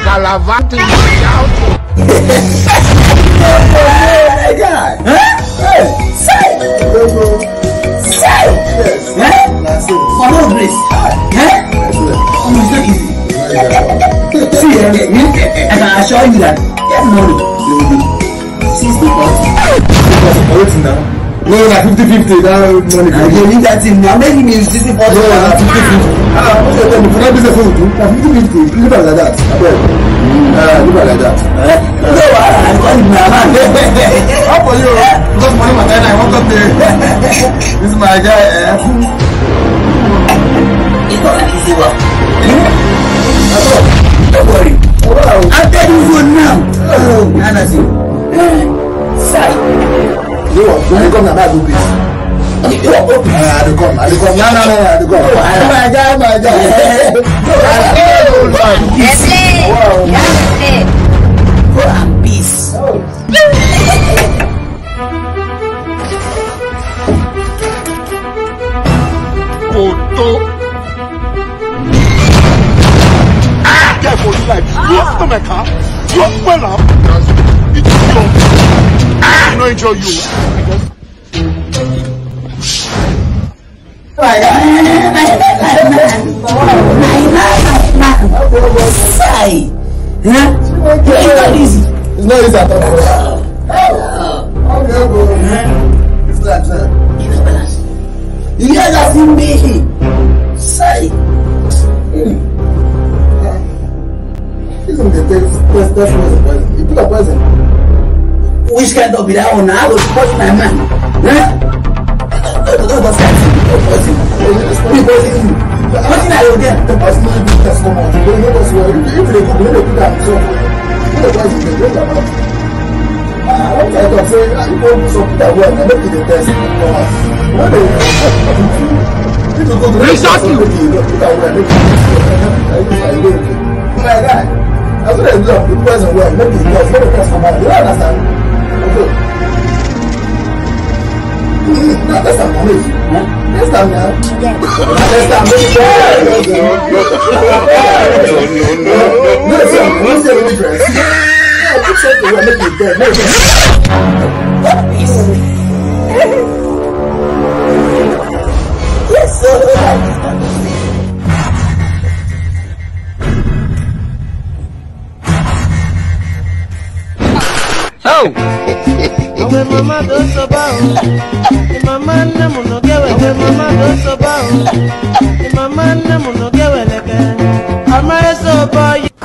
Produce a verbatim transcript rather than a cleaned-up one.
Calavati shout. Hey, guy. Huh? Hey, say. Say. Huh? For no grace. Huh? Oh, it's not easy. See, I can assure you that get money. sixty percent. No, like fifty fifty. That money. I can leave that thing now. Maybe me sixty percent. No, like fifty fifty. Ah, what's your time? For that business, you do. Like fifty fifty. Leave it like that. Ah, leave it like that. No, I want my man. How for you? Because money, my time, I want to pay. This is my guy. It's not an easy one. Don't worry. I'll tell you for now. Oh, Nancy. Say. You want? When you come to that, do this. You want open? Ah, they come. They come. No, no, no, they come. My guy, my guy. Go and peace. Photo. Ah, careful, you like you have to make her. You have to now. It's your. Ah, no enjoy you. My God. Say. Huh? It's not easy. It's not easy at all. Okay, bro. It's like that. You know balance. You guys have seen me. Say. This is the test. Test was a poison. You put a poison. Which kind of be that one? I was push my man. Huh? Don't don't don't say it. Poison. Poison. Poison. What are you there? The person will do test come out. They know us well. If they go, they put that. So, put the poison. They don't know. Ah, what I can say, I go do something that well. I make it the test. What they if you go to the test, you put that well. Make it the test. My guy, as soon as you do the poison well, make it the test. Make the test come out. You don't understand? Okay. Now, that's not police. Next time now. Next time, make it no, no, no. No, sir, I want to say the difference. Yeah, keep saying the word, make it dead. Make it yes, sir. Oh! When mama goes about, the mama namu no get well. When mama goes about, the mama namu no get well again. I'm so boy.